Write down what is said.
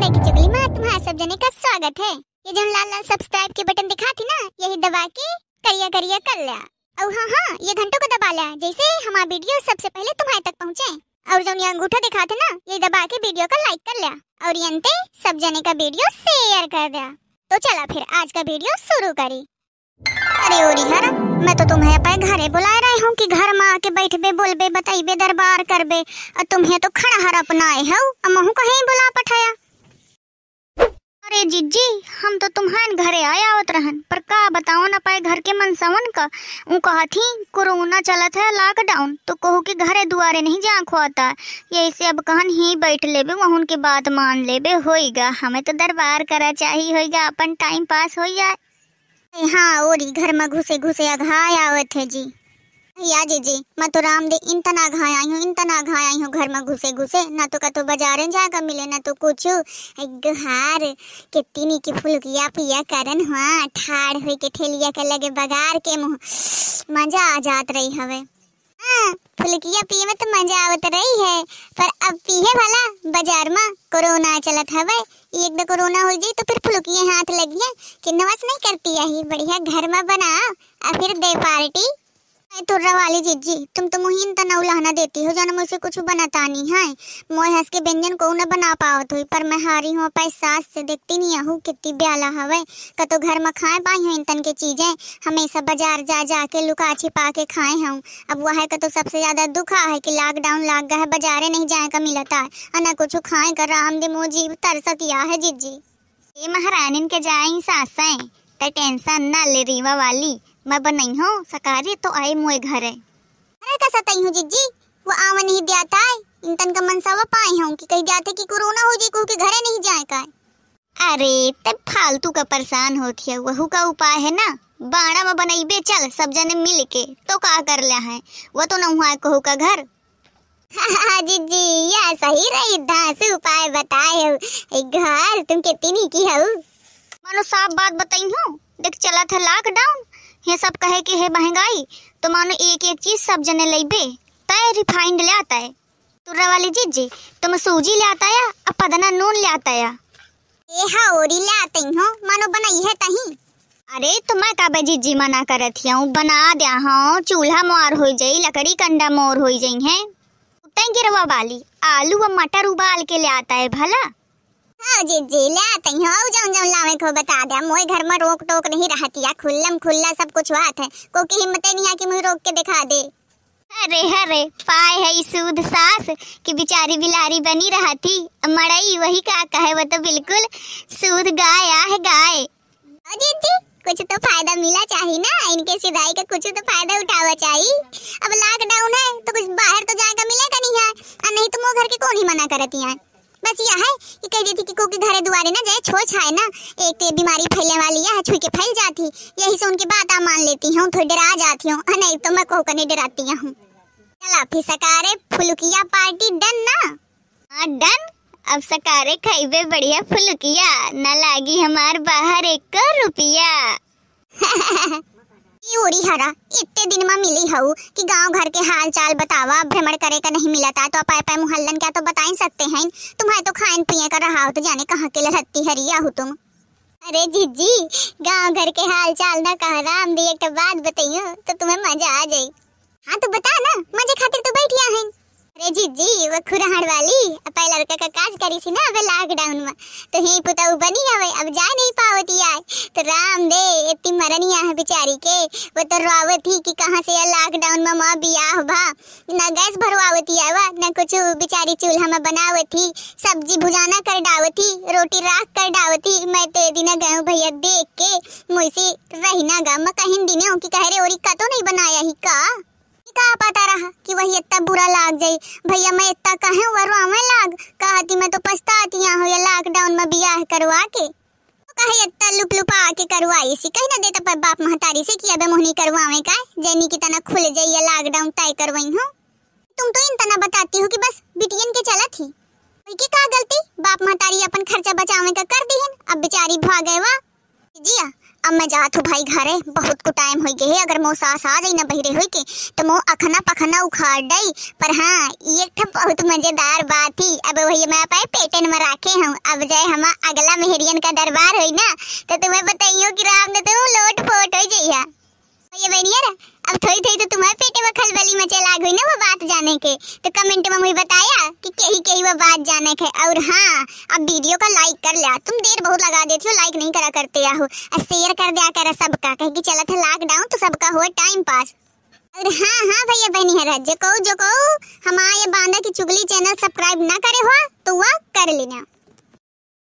लड़की चुगली में तुम्हारा सब जने का स्वागत है। ये जो लाल लाल सब्सक्राइब के बटन दिखा थी ना, यही दबा के करिया करिया कर लिया। और हाँ, ये घंटों को दबा लिया, जैसे हमारा वीडियो सबसे पहले तुम्हारे तक पहुँचे। और जो ये अंगूठा दिखा थे ना, ये दबा के वीडियो का लाइक कर लिया और ये अंते सब जने का वीडियो शेयर कर दिया। तो चला फिर आज का वीडियो शुरू करी। अरे ओरी हरा, मैं तो तुम्हें पे घरे बुला रही हूँ कि घर में आके बैठबे, बोलबे, बताइबे, दरबार करबे, और तुम्हें तो खड़ा हर अपनाए हो, अमहू कहीं बुला पठाया। अरे जीजी, हम तो तुम्हारे घरे आया आवत रहन, पर का बताओ ना पाए घर के मनसवन का। उ कहा थी कोरोना चलत है, लॉकडाउन, तो कहो कि घरे दुआरे नहीं जा खोता, यही से अब कहन ही बैठ लेबे, वहाँ उनके बात मान लेबे, होइगा हमें तो दरबार करा चाहिए, होइगा अपन टाइम पास हो जाए। हाँ ओरी, घर में घुसे घुसे अघाय आवत है जी। या जी, मैं तो राम दे इतना घाय आई हूँ, इतना घाय आई हूँ घर में घुसे घुसे, ना तो का तो बाजारे जाकर मिले, ना तो कुछ हार कितनी की फुलकिया पिया करन हुआ, ठाड़ हुई के ठेलिया के लगे बगार के मुँह मजा आ जात रही हवे। हाँ, फुलकिया पिए में तो मजा आवत रही है, पर अब पिए वाला बाजार में कोरोना चलत हवे, एक दो कोरोना हो जाए तो फिर फुलकिया हाथ लगी है कि नवस नहीं करती है, बढ़िया घर में बनाओ और फिर दे पार्टी। तुर्रा वाली जीजी, तुम तो मुहिन तना उलाहना देती हो, जाना मुझसे कुछ बनाता नहीं है, मोह हंस के व्यंजन को न बना पावत हुई, पर मैं हारी हूँ अपने सास से, देखती नहीं हूँ कितनी ब्याला हवे, का तो घर में खाए पाई हूँ इन तन के चीजें, हमेशा बाजार जा जाके लुका छिपा के खाए हूँ। अब वह का तो सबसे ज्यादा दुखा है कि लॉकडाउन लाग गया है, बाजारे नहीं जाए का मिलता है, और न कुछ खाए कर राम दे मोजी तरसतिया है जीजी। ये महारानी के जाए सासें तो टेंशन न ले, रीवा वाली मैं बनई हूँ सकारी तो आए मोए घरे। अरे का सतई हूँ जीजी, वो आवा नहीं देता है, इन तन का मनसावा पाए हूँ कि कहीं जाते कि कोरोना हो जाए को के घरे नहीं जाए का। अरे तब फालतू का परेशान होती है, वहू का उपाय है ना, बाड़ा में बनईबे, चल सब जने मिल के, तो का कर लिया है, वो तो न हुआ कहू का घर। हाँ जीजी, यह सही रही धांसू उपाय बताए हो, एक घर तुम कितनी की हो। मानो साफ बात बताई हूँ, देख चला था लॉकडाउन, ये सब कहे कि है महंगाई, तो मानो एक एक चीज सब जने लेबे, तय रिफाइंड ले आता है, तुर्रा वाली जीजी तुम सूजी ले आता या अब पदना नून ले आता या। ए हाओरी ले आते हो, मानो बनाई है तही। अरे तो मैं का जीजी मना करत हूँ, बना दिया हूँ, चूल्हा मोर हो जाई, लकड़ी कंडा मोर हो जाई है, उतई गिरवा वाली आलू व मटर उबाल के ले आता है भला। हाँ जीजी ले आते हो, जौन जौन लावे को बता दे, मोए घर में रोक टोक नहीं रहती है, खुल्लम खुल्ला सब कुछ बात है, को की हिम्मत नहीं है कि मुझे रोक के दिखा दे। अरे हरे पाए है सूद सास कि बिचारी बिलारी बनी रहती, मड़ई वही का कहे, वो तो बिल्कुल सूद गाय है गाय। जीजी कुछ तो फायदा मिला चाहिए ना, इनके सिदाई का कुछ तो फायदा उठावा चाहिए, अब लॉकडाउन है तो कुछ बाहर तो जाएगा मिलेगा नहीं है, और नहीं तो मोह घर के कौन ही मना करती है। बस यह है कि कह देती कि कोई घरे दुआरे ना जाए, छोड़ छाए ना, एक तो बीमारी फैलने वाली है, छुई के फैल जाती, यही से उनकी बात मान लेती हूँ, थोड़ी डरा जाती हूँ, नहीं तो मैं को नहीं डराती हूँ। चला फिर सकारे फुलकिया पार्टी डन ना। हाँ डन, अब सकारे खाइबे बढ़िया फुलकिया, न लागी हमार बाहर 1 रुपया। ओरी हरा, इतने दिन में मिली हूँ कि गांव घर के हाल चाल बतावा, भ्रमण करे का नहीं मिला था, तो अपाय पाए मुहल्लन क्या तो बता ही सकते हैं, तुम्हें तो खान पिए का रहा हो, तो जाने कहाँ के लहत्ती हरिया हो तुम। अरे जीजी गांव घर के हाल चाल ना कहा, राम दी एक बात बताइयो तो तुम्हें मजा आ जाये। हाँ तो बता ना, मजे खातिर तो बैठिया है। अरे जीजी वो खुरहाड़ वाली पहला लड़का का काज करी थी ना, अब लॉकडाउन में तो ही पुताऊ बनी हवे, अब जा नहीं पावती आए, तो राम दे इतनी मरनिया है बेचारी के, वो तो रोवत थी कि कहाँ से लॉकडाउन में माँ बियाह भा, न गैस भरवावती आवा, न कुछ बेचारी चूल्हा में बनावत थी, सब्जी भुजाना कर डावती, रोटी राख कर डावती, मैं तो दिन गए भैया देख के मुझसे रहना गा, मैं कहीं दिन हो कि कह रहे और का तो नहीं बनाया ही का पता रहा कि वही इतना बुरा लाग जाये, भैया मैं इतना कहे वरवावे लाग, कहती मैं तो पछताती हूँ ये लॉकडाउन में बियाह करवा के, तो कहे इतना लुप लुपा के करवाई सी, कहीं ना देता पर बाप महतारी से कि अबे मोहनी करवावे का, जैनी की तना खुल जाइए लॉकडाउन तय करवाई हूँ। तुम तो इन तना बताती हो कि बस बिटियन के चला थी, की का गलती, बाप महतारी अपन खर्चा बचावे का कर दी, अब बेचारी भागे वा। जिया अब मैं जात हूँ भाई घरे, बहुत को टाइम हो गए है। अगर मो सास आ जाई ना बहिरे होई के तो मो अखना पखना उखाड़ दई। पर हाँ ये ठप बहुत मजेदार बात थी। अब वही मैं पाए पेटन में रखे हूँ। अब जाए हम अगला मेहरियन का दरबार होई ना तो तुम्हें बताइयो कि राम ने तो लोट फोट हो जाइया। ये बहनिया अब थोड़ी थोड़ी तो तुम्हारे पेटे में खलबली मचे लाग हुई ना वो बात जाने के। तो कमेंट में मुझे बताया कि कही वो बात जाने के। और हाँ अब वीडियो का लाइक कर लिया। तुम देर बहुत लगा देती हो, लाइक नहीं करा करते हो। और शेयर कर दिया कर सबका, कहीं कि चला था लॉकडाउन तो सबका हो टाइम पास। और हाँ भैया बहनी है जो को हमारे बांधा की चुगली चैनल सब्सक्राइब ना करे हो तो वह कर लेना।